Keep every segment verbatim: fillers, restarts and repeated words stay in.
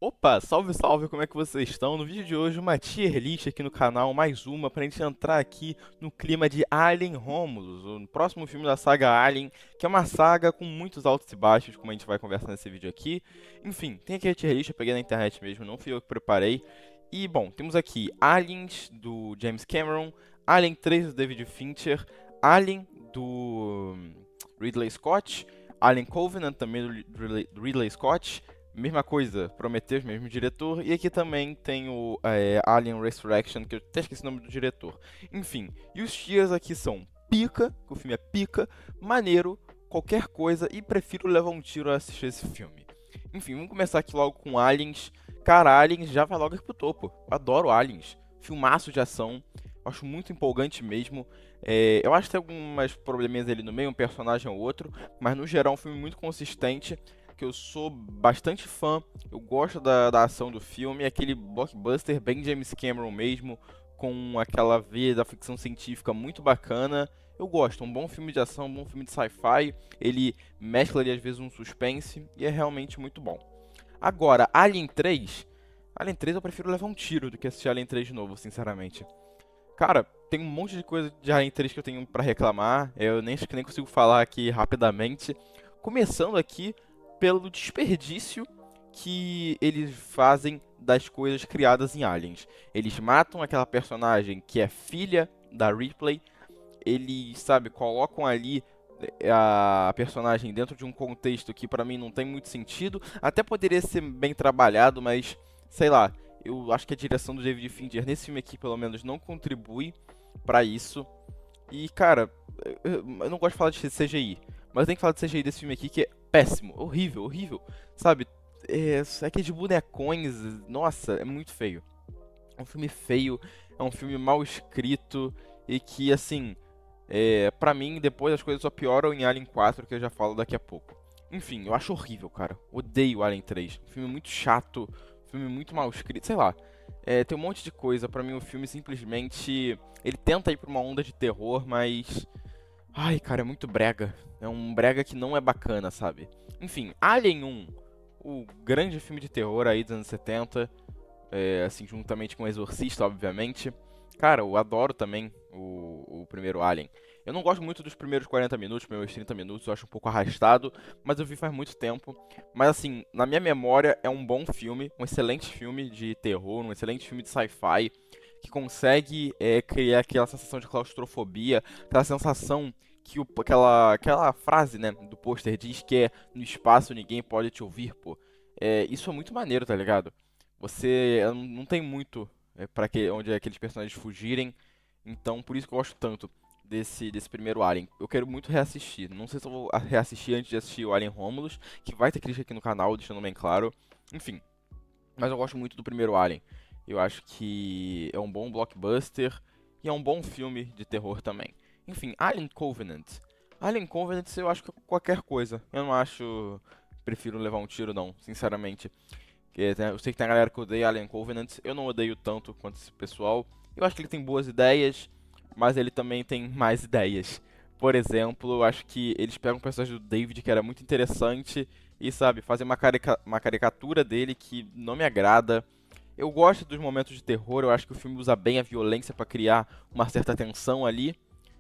Opa, salve, salve, como é que vocês estão? No vídeo de hoje, uma tier list aqui no canal, mais uma, pra gente entrar aqui no clima de Alien Romulus, o próximo filme da saga Alien, que é uma saga com muitos altos e baixos, como a gente vai conversar nesse vídeo aqui. Enfim, tem aqui a tier list, eu peguei na internet mesmo, não fui eu que preparei. E, bom, temos aqui Aliens, do James Cameron, Alien três, do David Fincher, Alien, do Ridley Scott, Alien Covenant, também do Ridley do Ridley Scott. Mesma coisa, Prometheus, mesmo diretor. E aqui também tem o é, Alien Resurrection, que eu até esqueci o nome do diretor. Enfim, e os tiers aqui são pica, que o filme é pica, maneiro, qualquer coisa, e prefiro levar um tiro a assistir esse filme. Enfim, vamos começar aqui logo com Aliens. Cara, Aliens já vai logo aqui pro topo. Adoro Aliens. Filmaço de ação. Acho muito empolgante mesmo. É, eu acho que tem algumas probleminhas ali no meio, um personagem ou outro, mas no geral é um filme muito consistente, que eu sou bastante fã, eu gosto da, da ação do filme, aquele blockbuster bem James Cameron mesmo, com aquela veia da ficção científica muito bacana. Eu gosto, um bom filme de ação, um bom filme de sci-fi, ele mescla ali às vezes um suspense e é realmente muito bom. Agora, Alien três, Alien três eu prefiro levar um tiro do que assistir Alien três de novo, sinceramente. Cara, tem um monte de coisa de Alien três que eu tenho pra reclamar, eu nem acho que nem consigo falar aqui rapidamente. Começando aqui pelo desperdício que eles fazem das coisas criadas em Aliens. Eles matam aquela personagem que é filha da Ripley, eles, sabe, colocam ali eh, a personagem dentro de um contexto que pra mim não tem muito sentido. Até poderia ser bem trabalhado, mas sei lá, eu acho que a direção do David Fincher nesse filme aqui, pelo menos, não contribui pra isso. E, cara, eu eu não gosto de falar de C G I, mas eu tenho que falar de C G I desse filme aqui que é péssimo, horrível, horrível. Sabe, é, é que de bonecões, nossa, é muito feio. É um filme feio, é um filme mal escrito e que, assim, é, pra mim, depois as coisas só pioram em Alien quatro, que eu já falo daqui a pouco. Enfim, eu acho horrível, cara. Odeio Alien três. Um filme muito chato, um filme muito mal escrito, sei lá. É, tem um monte de coisa. Pra mim, o filme simplesmente. Ele tenta ir pra uma onda de terror, mas. Ai, cara, é muito brega. É um brega que não é bacana, sabe? Enfim, Alien um, o grande filme de terror aí dos anos setenta, é, assim, juntamente com o Exorcista, obviamente. Cara, eu adoro também o, o primeiro Alien. Eu não gosto muito dos primeiros quarenta minutos, primeiros trinta minutos, eu acho um pouco arrastado, mas eu vi faz muito tempo. Mas assim, na minha memória é um bom filme, um excelente filme de terror, um excelente filme de sci-fi, que consegue é, criar aquela sensação de claustrofobia, aquela sensação que o, aquela, aquela frase, né, do pôster diz que é no espaço ninguém pode te ouvir, pô. É, isso é muito maneiro, tá ligado? Você não não tem muito é, para que onde aqueles personagens fugirem, então por isso que eu gosto tanto desse desse primeiro Alien. Eu quero muito reassistir. Não sei se eu vou a- reassistir antes de assistir o Alien Romulus, que vai ter crítica aqui no canal, deixando bem claro. Enfim, mas eu gosto muito do primeiro Alien. Eu acho que é um bom blockbuster e é um bom filme de terror também. Enfim, Alien Covenant. Alien Covenant eu acho que é qualquer coisa. Eu não acho. Prefiro levar um tiro, não, sinceramente. Que, né, eu sei que tem a galera que odeia Alien Covenant. Eu não odeio tanto quanto esse pessoal. Eu acho que ele tem boas ideias, mas ele também tem mais ideias. Por exemplo, eu acho que eles pegam o personagem do David, que era muito interessante, e, sabe, fazem uma, carica uma caricatura dele que não me agrada. Eu gosto dos momentos de terror, eu acho que o filme usa bem a violência pra criar uma certa tensão ali,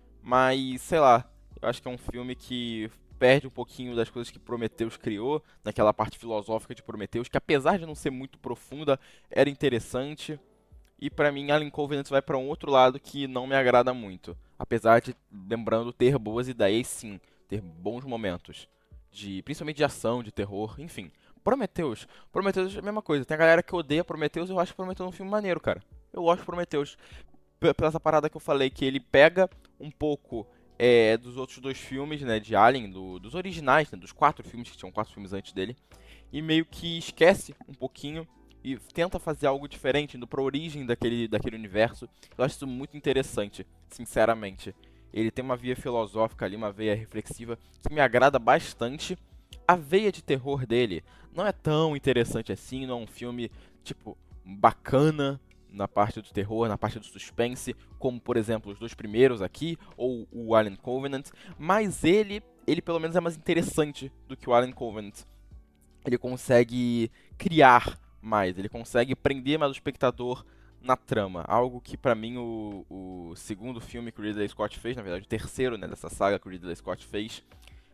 mas sei lá, eu acho que é um filme que perde um pouquinho das coisas que Prometheus criou, naquela parte filosófica de Prometheus, que apesar de não ser muito profunda, era interessante. E pra mim, Alien Covenant vai pra um outro lado que não me agrada muito, apesar de, lembrando, ter boas ideias sim, ter bons momentos, de principalmente de ação, de terror, enfim. Prometheus, Prometheus é a mesma coisa. Tem a galera que odeia Prometheus, eu acho Prometheus um filme maneiro, cara. Eu gosto de Prometheus p- pela essa parada que eu falei, que ele pega um pouco é, dos outros dois filmes, né, de Alien, do- dos originais, né, dos quatro filmes, que tinham quatro filmes antes dele, e meio que esquece um pouquinho e tenta fazer algo diferente, indo pra origem daquele, daquele universo. Eu acho isso muito interessante, sinceramente. Ele tem uma via filosófica ali, uma veia reflexiva, que me agrada bastante. A veia de terror dele não é tão interessante assim, não é um filme, tipo, bacana na parte do terror, na parte do suspense, como por exemplo os dois primeiros aqui, ou o Alien Covenant, mas ele, ele pelo menos é mais interessante do que o Alien Covenant. Ele consegue criar mais, ele consegue prender mais o espectador na trama, algo que pra mim o, o segundo filme que o Ridley Scott fez, na verdade o terceiro, né, dessa saga que o Ridley Scott fez,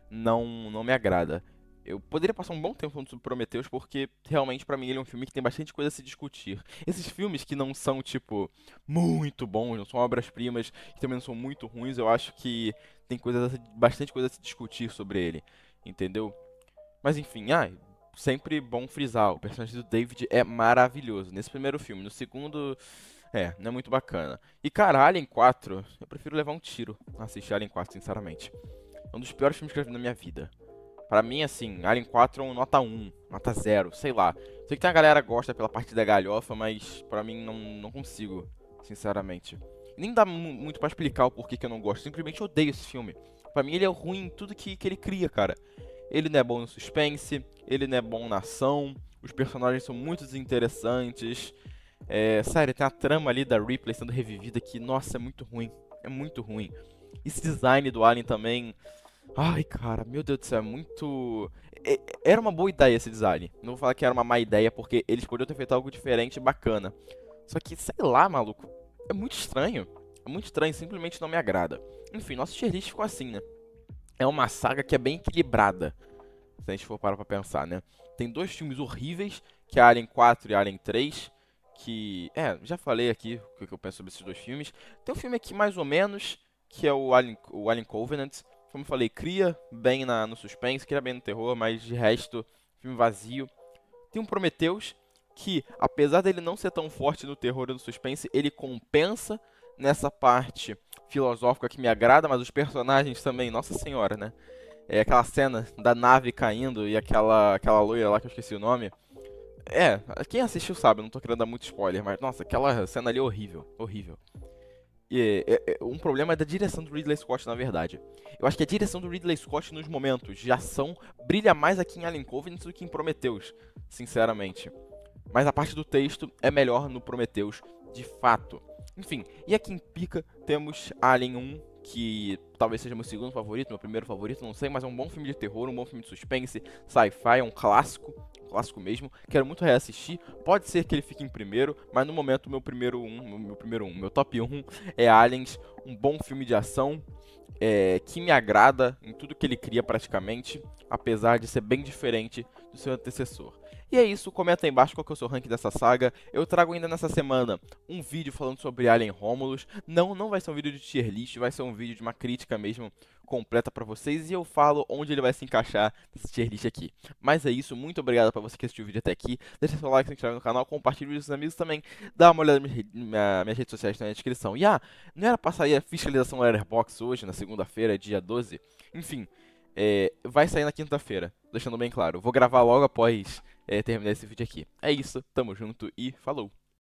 não, não me agrada. Eu poderia passar um bom tempo falando sobre Prometheus, porque realmente pra mim ele é um filme que tem bastante coisa a se discutir. Esses filmes que não são, tipo, muito bons, não são obras-primas, que também não são muito ruins, eu acho que tem coisa, a se- bastante coisa a se discutir sobre ele, entendeu? Mas enfim, ah, sempre bom frisar, o personagem do David é maravilhoso. Nesse primeiro filme, no segundo, é, não é muito bacana. E cara, Alien quatro, eu prefiro levar um tiro a assistir Alien quatro, sinceramente. É um dos piores filmes que eu já vi na minha vida. Pra mim, assim, Alien quatro é um nota um, nota zero, sei lá. Sei que tem a galera que gosta pela parte da galhofa, mas pra mim não, não consigo, sinceramente. Nem dá mu- muito pra explicar o porquê que eu não gosto, simplesmente odeio esse filme. Pra mim ele é ruim em tudo que, que ele cria, cara. Ele não é bom no suspense, ele não é bom na ação, os personagens são muito desinteressantes. É, sério, tem a trama ali da Ripley sendo revivida que, nossa, é muito ruim. É muito ruim. Esse design do Alien também. Ai, cara, meu Deus do céu, é muito. é- Era uma boa ideia esse design. Não vou falar que era uma má ideia, porque eles poderiam ter feito algo diferente e bacana. Só que, sei lá, maluco, é muito estranho. É muito estranho, simplesmente não me agrada. Enfim, nosso tier list ficou assim, né? É uma saga que é bem equilibrada, se a gente for parar pra pensar, né? Tem dois filmes horríveis, que é Alien quatro e Alien três, que... É, já falei aqui o que eu penso sobre esses dois filmes. Tem um filme aqui mais ou menos, que é o Alien, o Alien Covenant. Como eu falei, cria bem na, no suspense, cria bem no terror, mas de resto, filme vazio. Tem um Prometheus, que apesar dele não ser tão forte no terror e no suspense, ele compensa nessa parte filosófica que me agrada, mas os personagens também, nossa senhora, né? É aquela cena da nave caindo e aquela, aquela loira lá que eu esqueci o nome. É, quem assistiu sabe, eu não tô querendo dar muito spoiler, mas nossa, aquela cena ali é horrível, horrível. E é, é, um problema é da direção do Ridley Scott, na verdade. Eu acho que a direção do Ridley Scott nos momentos de ação brilha mais aqui em Alien Covenant do que em Prometheus, sinceramente. Mas a parte do texto é melhor no Prometheus, de fato. Enfim, e aqui em Pica temos Alien um, que talvez seja meu segundo favorito, meu primeiro favorito, não sei, mas é um bom filme de terror, um bom filme de suspense, sci-fi, é um clássico, um clássico mesmo. Quero muito reassistir. Pode ser que ele fique em primeiro, mas no momento meu primeiro um, meu primeiro um, meu top um é Aliens, um bom filme de ação, é, que me agrada em tudo que ele cria praticamente, apesar de ser bem diferente do seu antecessor. E é isso, comenta aí embaixo qual que é o seu ranking dessa saga. Eu trago ainda nessa semana um vídeo falando sobre Alien Romulus. Não, não vai ser um vídeo de tier list, vai ser um vídeo de uma crítica mesmo completa pra vocês. E eu falo onde ele vai se encaixar nesse tier list aqui. Mas é isso, muito obrigado pra você que assistiu o vídeo até aqui. Deixa seu like, se inscreve no canal, compartilha com os amigos também. Dá uma olhada nas minhas, minha- minhas redes sociais na descrição. E ah, não era pra sair a fiscalização Letterboxd hoje, na segunda-feira, dia doze? Enfim, é, vai sair na quinta-feira, deixando bem claro. Vou gravar logo após é, terminar esse vídeo aqui. É isso, tamo junto e falou!